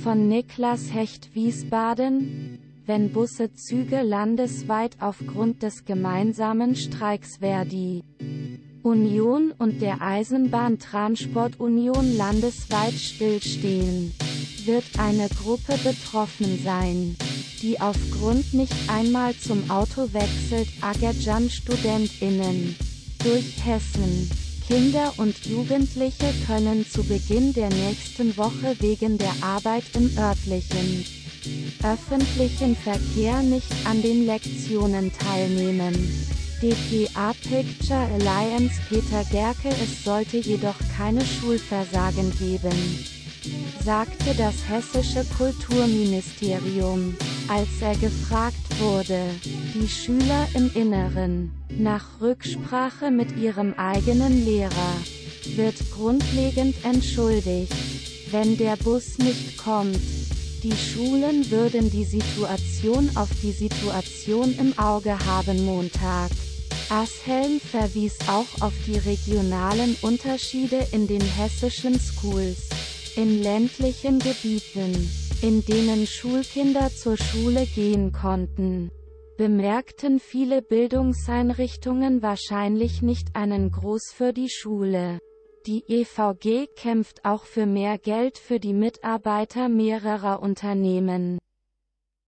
von Niklas Hecht Wiesbaden. Wenn Busse Züge landesweit aufgrund des gemeinsamen Streiks Verdi Union und der Eisenbahntransportunion landesweit stillstehen, wird eine Gruppe betroffen sein, die aufgrund nicht einmal zum Auto wechselt. Agerjan StudentInnen durch Hessen. Kinder und Jugendliche können zu Beginn der nächsten Woche wegen der Arbeit im örtlichen öffentlichen Verkehr nicht an den Lektionen teilnehmen. dpa Picture Alliance Peter Gerke. Es sollte jedoch keine Schulversagen geben, sagte das hessische Kulturministerium, als er gefragt wurde. Die Schüler im Inneren, nach Rücksprache mit ihrem eigenen Lehrer, wird grundlegend entschuldigt, wenn der Bus nicht kommt. Die Schulen würden die Situation im Auge haben. Montag. Ashelm verwies auch auf die regionalen Unterschiede in den hessischen Schools. In ländlichen Gebieten, in denen Schulkinder zur Schule gehen konnten, bemerkten viele Bildungseinrichtungen wahrscheinlich nicht einen Gruß für die Schule. Die EVG kämpft auch für mehr Geld für die Mitarbeiter mehrerer Unternehmen.